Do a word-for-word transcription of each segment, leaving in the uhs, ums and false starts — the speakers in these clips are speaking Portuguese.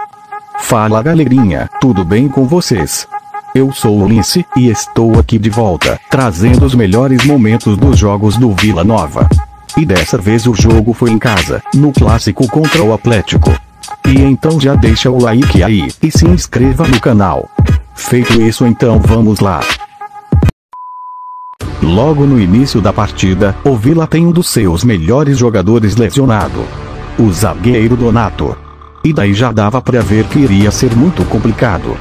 Fala galerinha, tudo bem com vocês? Eu sou o Lince, e estou aqui de volta, trazendo os melhores momentos dos jogos do Vila Nova. E dessa vez o jogo foi em casa, no clássico contra o Atlético. E então já deixa o like aí, e se inscreva no canal. Feito isso, então vamos lá. Logo no início da partida, o Vila tem um dos seus melhores jogadores lesionado. O zagueiro Donato. E daí já dava pra ver que iria ser muito complicado.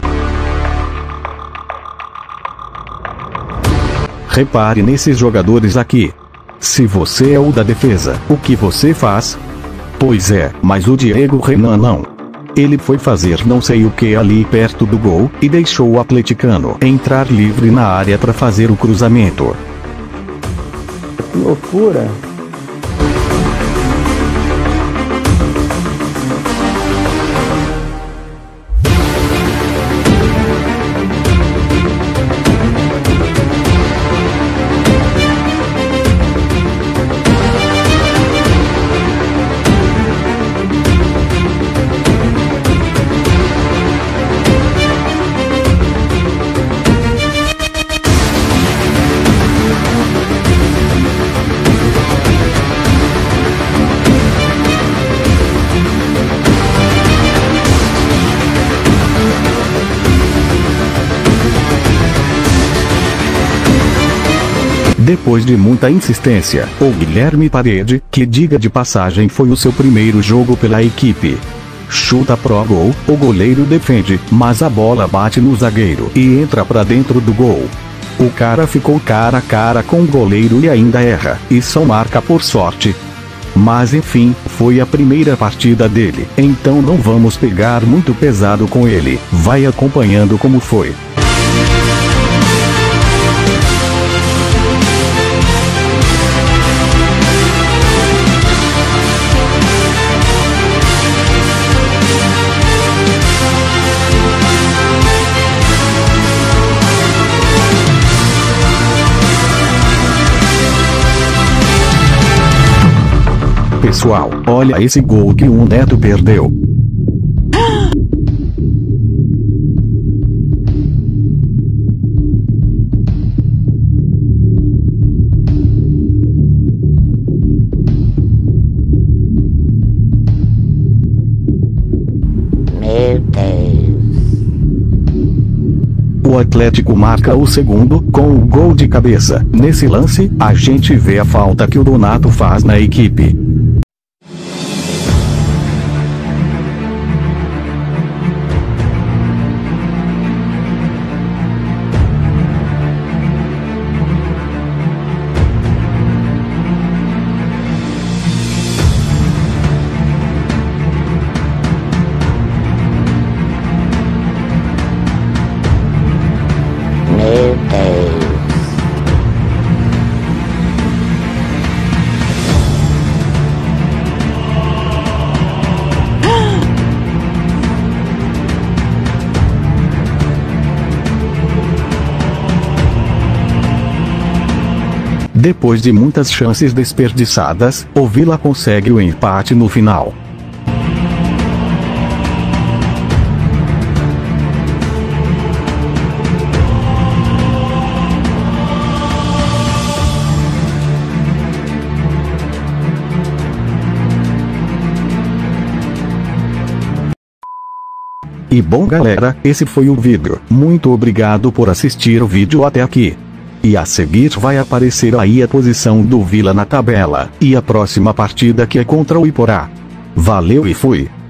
Repare nesses jogadores aqui. Se você é o da defesa, o que você faz? Pois é, mas o Diego Renan não. Ele foi fazer não sei o que ali perto do gol, e deixou o atleticano entrar livre na área para fazer o cruzamento. Que loucura! Depois de muita insistência, o Guilherme Parede, que diga de passagem foi o seu primeiro jogo pela equipe, chuta pro gol, o goleiro defende, mas a bola bate no zagueiro e entra pra dentro do gol. O cara ficou cara a cara com o goleiro e ainda erra, e só marca por sorte. Mas enfim, foi a primeira partida dele, então não vamos pegar muito pesado com ele, vai acompanhando como foi. Pessoal, olha esse gol que o Neto perdeu. Meu Deus. O Atlético marca o segundo, com o gol de cabeça. Nesse lance, a gente vê a falta que o Donato faz na equipe. Meu Deus. Depois de muitas chances desperdiçadas, o Vila consegue o empate no final. E bom galera, esse foi o vídeo. Muito obrigado por assistir o vídeo até aqui. E a seguir vai aparecer aí a posição do Vila na tabela, e a próxima partida que é contra o Iporá. Valeu e fui!